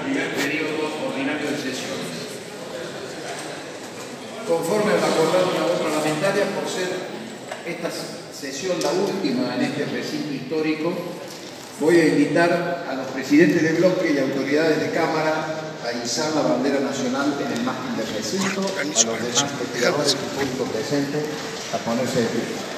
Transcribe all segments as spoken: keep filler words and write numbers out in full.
primer periodo ordinario de sesiones. Conforme al acordado en la voz parlamentaria, por ser esta sesión la última en este recinto histórico, voy a invitar a los presidentes de bloque y autoridades de Cámara a izar la bandera nacional en el mástil del recinto, a los demás legisladores y público presentes a ponerse de pie.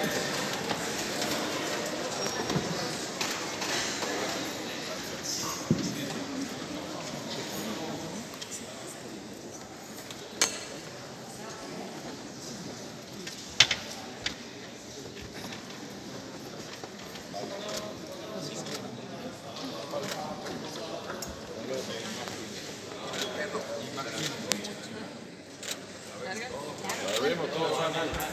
Lo vemos todos.